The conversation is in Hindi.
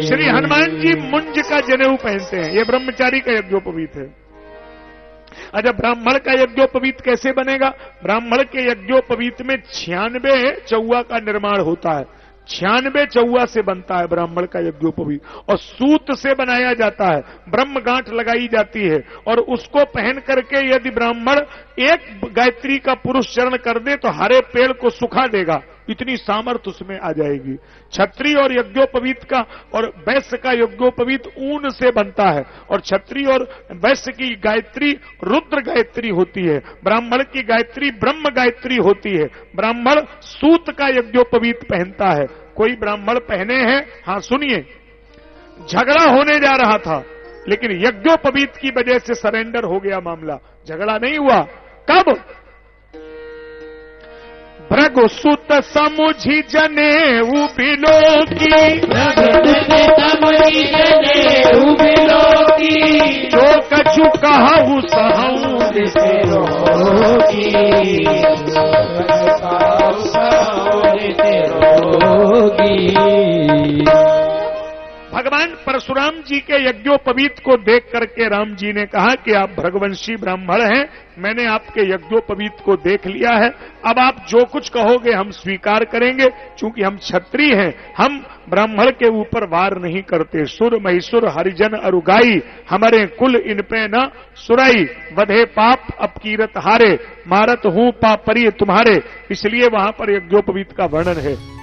श्री हनुमान जी मुंज का जनेऊ पहनते हैं, ये ब्रह्मचारी का यज्ञोपवीत है। अच्छा, ब्राह्मण का यज्ञोपवीत कैसे बनेगा? ब्राह्मण के यज्ञोपवीत में 96 चौवा का निर्माण होता है, 96 चौवा से बनता है ब्राह्मण का यज्ञोपवीत, और सूत से बनाया जाता है, ब्रह्म गांठ लगाई जाती है, और उसको पहन करके यदि ब्राह्मण एक गायत्री का पुरुष चरण कर दे तो हरे पेड़ को सुखा देगा, इतनी सामर्थ उसमें आ जाएगी। क्षत्रिय और यज्ञोपवीत का और वैश्य का यज्ञोपवीत ऊन से बनता है, और क्षत्रिय और वैश्य की गायत्री रुद्र गायत्री होती है, ब्राह्मण की गायत्री ब्रह्म गायत्री होती है। ब्राह्मण सूत का यज्ञोपवीत पहनता है। कोई ब्राह्मण पहने हैं, हाँ सुनिए, झगड़ा होने जा रहा था लेकिन यज्ञोपवीत की वजह से सरेंडर हो गया मामला, झगड़ा नहीं हुआ। कब? भृगु सुत समुझी जनेऊ बिलोकी, जो कछु कहु सहु भगवान परशुराम जी के यज्ञोपवीत को देख करके राम जी ने कहा कि आप भृगुवंशी ब्राह्मण हैं, मैंने आपके यज्ञोपवीत को देख लिया है, अब आप जो कुछ कहोगे हम स्वीकार करेंगे, क्योंकि हम क्षत्रिय हैं, हम ब्राह्मण के ऊपर वार नहीं करते। सुर महिसुर हरिजन अरुगाई, हमारे कुल इन पे न सुराई, वधे पाप अपकीरत हारे, मारत हूं पाप परिय तुम्हारे। इसलिए वहां पर यज्ञोपवीत का वर्णन है।